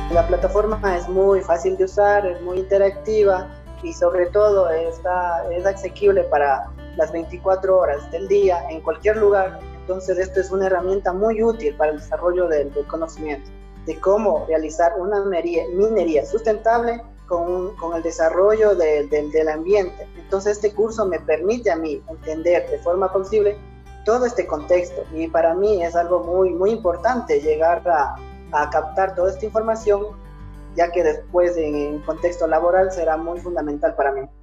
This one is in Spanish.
La plataforma es muy fácil de usar, es muy interactiva y sobre todo es asequible para las 24 horas del día en cualquier lugar. Entonces esto es una herramienta muy útil para el desarrollo del conocimiento, de cómo realizar una minería sustentable con el desarrollo del ambiente. Entonces este curso me permite a mí entender de forma posible todo este contexto y para mí es algo muy importante llegar a captar toda esta información, ya que después en contexto laboral será muy fundamental para mí.